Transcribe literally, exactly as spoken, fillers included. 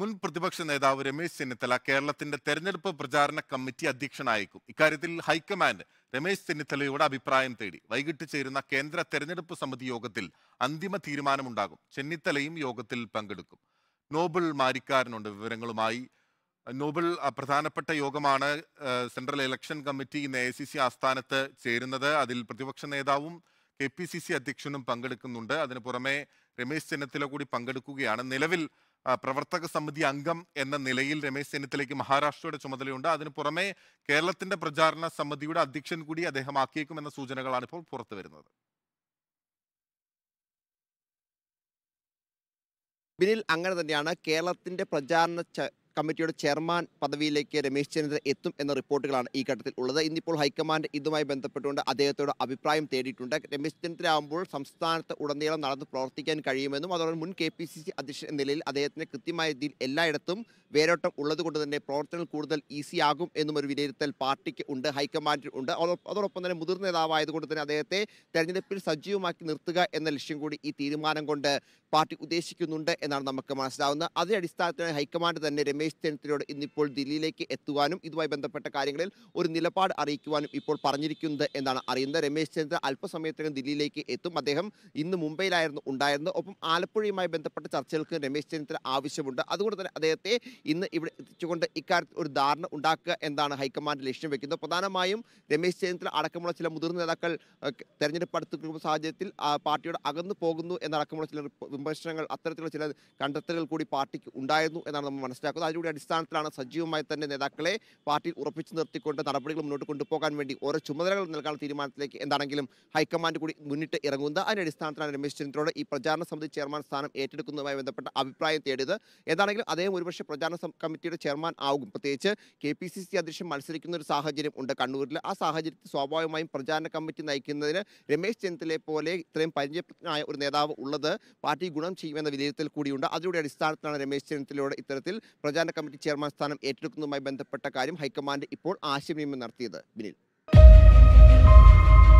മുൻ പ്രതിപക്ഷ നേതാവ് രമേശ് ചെന്നിത്തല കേരളത്തിന്റെ തെരഞ്ഞെടുപ്പ് പ്രചാരണ കമ്മിറ്റി അധ്യക്ഷനായേക്കും. ഇക്കാര്യത്തിൽ ഹൈക്കമാൻഡ് രമേശ് ചെന്നിത്തലയുടെ അഭിപ്രായം തേടി. വൈകിട്ട് ചേരുന്ന കേന്ദ്ര തെരഞ്ഞെടുപ്പ് സമിതി യോഗത്തിൽ അന്തിമ തീരുമാനമുണ്ടാകും. ചെന്നിത്തലയും യോഗത്തിൽ പങ്കെടുക്കും. നോബിൾ മാരിക്കാരനുണ്ട് വിവരങ്ങളുമായി. നോബിൾ, പ്രധാനപ്പെട്ട യോഗമാണ് സെൻട്രൽ ഇലക്ഷൻ കമ്മിറ്റി ഇന്ന് എ സി സി ആസ്ഥാനത്ത് ചേരുന്നത്. അതിൽ പ്രതിപക്ഷ നേതാവും കെ പി സി സി അധ്യക്ഷനും പങ്കെടുക്കുന്നുണ്ട്. അതിനു പുറമെ രമേശ് ചെന്നിത്തല കൂടി പങ്കെടുക്കുകയാണ്. നിലവിൽ പ്രവർത്തക സമിതി അംഗം എന്ന നിലയിൽ രമേശ് ചെന്നിത്തലയ്ക്ക് മഹാരാഷ്ട്രയുടെ ചുമതലയുണ്ട്. അതിനു പുറമെ കേരളത്തിന്റെ പ്രചാരണ സമിതിയുടെ അധ്യക്ഷൻ കൂടി അദ്ദേഹം ആക്കിയേക്കുമെന്ന സൂചനകളാണ് ഇപ്പോൾ പുറത്തു വരുന്നത്. ബിനിൽ, അങ്ങനെ തന്നെയാണ്. കേരളത്തിന്റെ പ്രചാരണ കമ്മിറ്റിയുടെ ചെയർമാൻ പദവിയിലേക്ക് രമേശ് ചെന്നിത്തല എത്തും എന്ന റിപ്പോർട്ടുകളാണ് ഈ ഘട്ടത്തിൽ ഉള്ളത്. ഇന്നിപ്പോൾ ഹൈക്കമാൻഡ് ഇതുമായി ബന്ധപ്പെട്ടുകൊണ്ട് അദ്ദേഹത്തോട് അഭിപ്രായം തേടിയിട്ടുണ്ട്. രമേശ് ചെന്നിത്തല ആകുമ്പോൾ സംസ്ഥാനത്ത് ഉടനീളം നടന്ന് പ്രവർത്തിക്കാൻ കഴിയുമെന്നും അതോടെ മുൻ കെ പി സി സി അധ്യക്ഷൻ എന്ന നിലയിൽ അദ്ദേഹത്തിന് കൃത്യമായ രീതിയിൽ എല്ലായിടത്തും വേരോട്ടം ഉള്ളത് കൊണ്ട് തന്നെ പ്രവർത്തനങ്ങൾ കൂടുതൽ ഈസി ആകും എന്നും ഒരു വിലയിരുത്തൽ പാർട്ടിക്ക് ഉണ്ട്, ഹൈക്കമാൻഡിന് ഉണ്ട്. അതോടൊപ്പം തന്നെ മുതിർന്ന നേതാവായതുകൊണ്ട് തന്നെ അദ്ദേഹത്തെ തെരഞ്ഞെടുപ്പിൽ സജീവമാക്കി നിർത്തുക എന്ന ലക്ഷ്യം കൂടി ഈ തീരുമാനം കൊണ്ട് പാർട്ടി ഉദ്ദേശിക്കുന്നുണ്ട് എന്നാണ് നമുക്ക് മനസ്സിലാവുന്നത്. അതിന്റെ അടിസ്ഥാനത്തിലാണ് ഹൈക്കമാൻഡ് തന്നെ രമേശ് ചെന്നിത്തലയോട് ഇന്നിപ്പോൾ ദില്ലിയിലേക്ക് എത്തുവാനും ഇതുമായി ബന്ധപ്പെട്ട കാര്യങ്ങളിൽ ഒരു നിലപാട് അറിയിക്കുവാനും ഇപ്പോൾ പറഞ്ഞിരിക്കുന്നത് എന്നാണ് അറിയുന്നത്. രമേശ് ചെന്നിത്തല അല്പസമയത്തിനകം ദില്ലിയിലേക്ക് എത്തും. അദ്ദേഹം ഇന്ന് മുംബൈയിലായിരുന്നു ഉണ്ടായിരുന്നത്. ഒപ്പം ആലപ്പുഴയുമായി ബന്ധപ്പെട്ട ചർച്ചകൾക്ക് രമേശ് ചെന്നിത്തല ആവശ്യമുണ്ട്. അതുകൊണ്ട് തന്നെ അദ്ദേഹത്തെ ഇന്ന് ഇവിടെ എത്തിച്ചുകൊണ്ട് ഇക്കാര്യത്തിൽ ഒരു ധാരണ ഉണ്ടാക്കുക എന്നാണ് ഹൈക്കമാൻഡ് ലക്ഷ്യം വെക്കുന്നത്. പ്രധാനമായും രമേശ് ചെന്നിത്തല അടക്കമുള്ള ചില മുതിർന്ന നേതാക്കൾ തെരഞ്ഞെടുപ്പ് അടുത്ത സാഹചര്യത്തിൽ പാർട്ടിയോട് അകന്നു പോകുന്നു എന്നടക്കമുള്ള ചില വിമർശനങ്ങൾ, അത്തരത്തിലുള്ള ചില കണ്ടെത്തലുകൾ കൂടി പാർട്ടിക്ക് ഉണ്ടായിരുന്നു എന്നാണ് നമ്മൾ മനസ്സിലാക്കുന്നത്. അതിലൂടെ അടിസ്ഥാനത്തിലാണ് സജീവമായി തന്നെ നേതാക്കളെ പാർട്ടിയിൽ ഉറപ്പിച്ചു നിർത്തിക്കൊണ്ട് നടപടികൾ മുന്നോട്ട് കൊണ്ടുപോകാൻ വേണ്ടി ഓരോ ചുമതലകൾ നൽകാൻ തീരുമാനത്തിലേക്ക് എന്താണെങ്കിലും ഹൈക്കമാൻഡ് കൂടി മുന്നിട്ട് ഇറങ്ങുന്നത്. അതിന്റെ അടിസ്ഥാനത്തിലാണ് രമേശ് ചെന്നിത്തലയോട് ഈ പ്രചാരണ സമിതി ചെയർമാൻ സ്ഥാനം ഏറ്റെടുക്കുന്നതുമായി ബന്ധപ്പെട്ട അഭിപ്രായം തേടിയത്. എന്താണെങ്കിലും അദ്ദേഹം ഒരുപക്ഷെ പ്രചാരണ കമ്മിറ്റിയുടെ ചെയർമാൻ ആകും. പ്രത്യേകിച്ച് കെ പി സി സി അധ്യക്ഷൻ മത്സരിക്കുന്ന ഒരു സാഹചര്യം ഉണ്ട് കണ്ണൂരിൽ. ആ സാഹചര്യത്തിൽ സ്വാഭാവികമായും പ്രചാരണ കമ്മിറ്റി നയിക്കുന്നതിന് രമേശ് ചെന്നിത്തലയെ പോലെ ഇത്രയും പരിചയപ്രജ്ഞനായ ഒരു നേതാവ് ഉള്ളത് പാർട്ടി ഗുണം ചെയ്യുമെന്ന വിലയിരുത്തൽ കൂടിയുണ്ട്. അതിലൂടെ അടിസ്ഥാനത്തിലാണ് രമേശ് ചെന്നിത്തലയോട് ഇത്തരത്തിൽ പ്രചാരണ കമ്മിറ്റി ചെയർമാൻ സ്ഥാനം ഏറ്റെടുക്കുന്നതുമായി ബന്ധപ്പെട്ട കാര്യം ഹൈക്കമാൻഡ് ഇപ്പോൾ ആശയവിനിമയം നടത്തിയത്. ബിനിൽ.